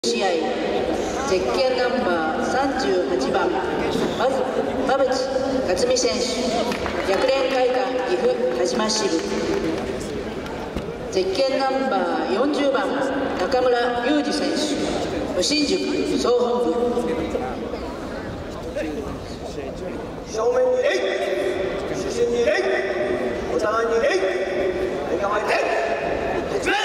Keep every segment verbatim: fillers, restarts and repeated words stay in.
試合、ゼッケンナンバーさんじゅうはちばん、まず馬淵克美選手、逆連会館岐阜羽島支部。ゼッケンナンバーよんじゅうばん、中村裕二選手、無新宿総本部。 正面に礼、視線に礼、お互いに礼、笑顔で始め。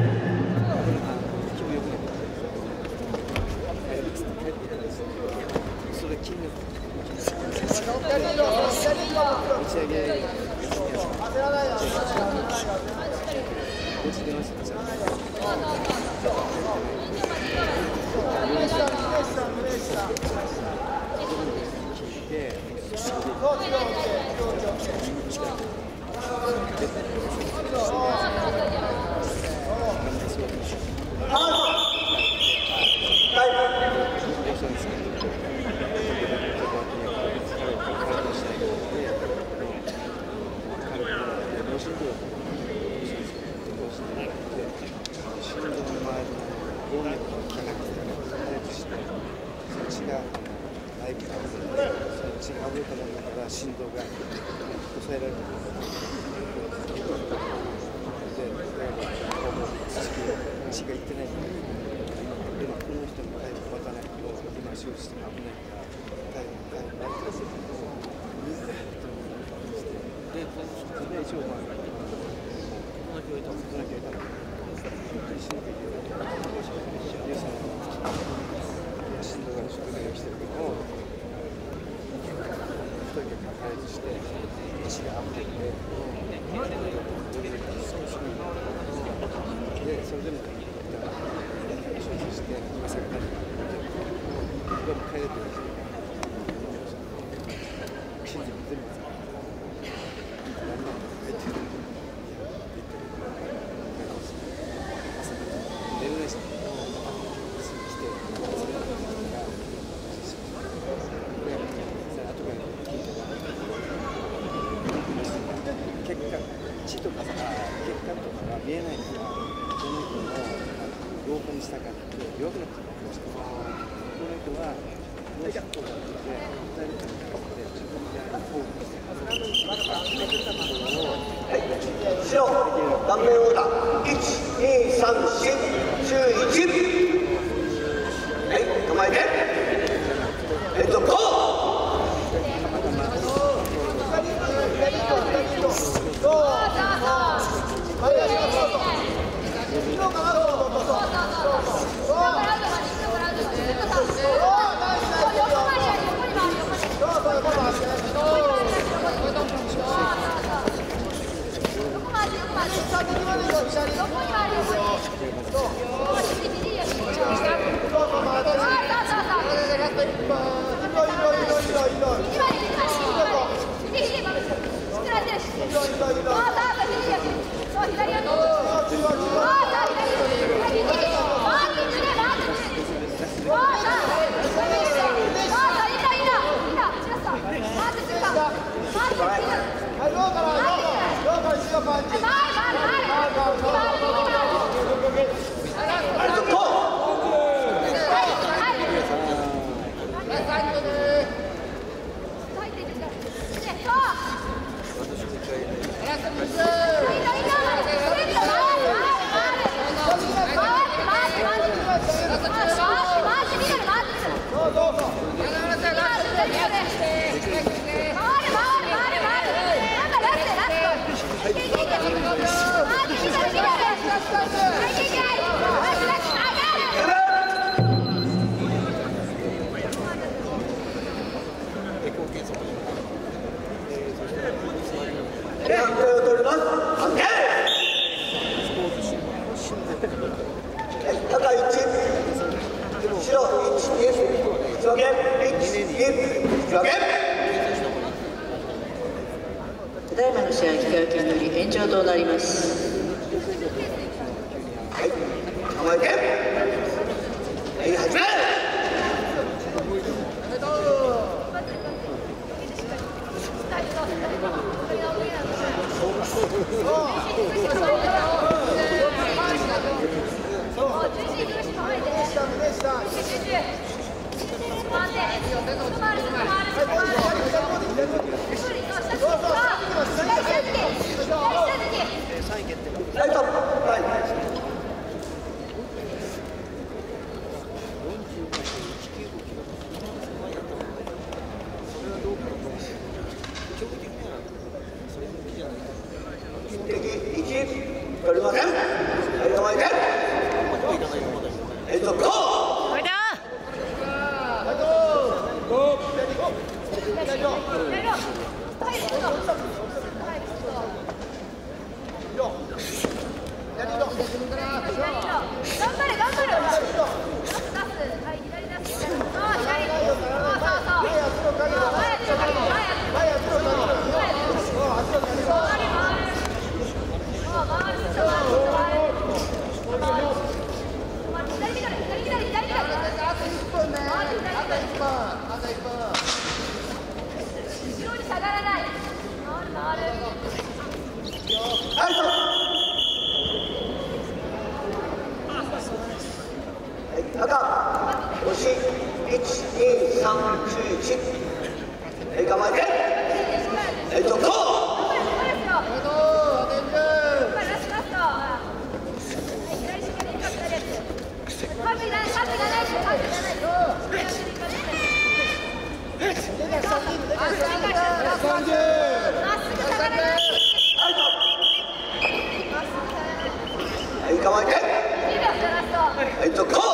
振動が抑えられてるで、血がいってないので、でもこの人の体を持たないと今手術しても危ないから体を変えないとですね。で、それで一応まあこの病院とこの病院と心臓でその心臓が縮みしてるけど。一人で抱えずして血が溢れて、でそれでも手術して今さっきでも帰れてる信じて全部寝るらしい。血とかさ、血管とかが見えないから、その人の老化に従って弱くなってしまうんですけど、この人は脳疾患があって、二人ともで自分でフォークして、 白、顔面オーダー、いち、に、さん、よん、じゅういち。はい、構えて。ヘッドゴー。 ただいまの試合、引き分けにより延長となります。 はい、構えて。はい、始め。 そう。 ライト、はい。敵いち、取りません。はい、構えて。えっと、ゴー。赤、星、いち、に、さん、じゅういち。はい、構えて。えっと、ゴー。はい、構えて。えっと、ゴー。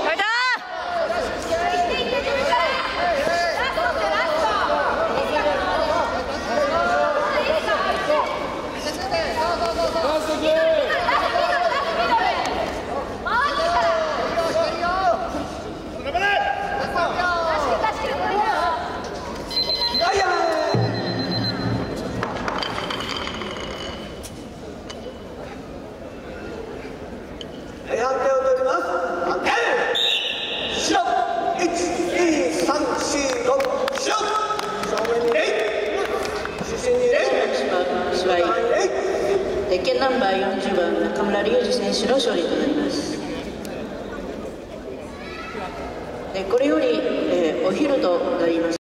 はい、判定を取ります。判定。白。いち、に、さん、よん、ご。白。正面に礼。主審に礼。 試合。鉄拳ナンバーよんじゅうばん中村隆二選手の勝利となります。でこれより、えー、お昼となります。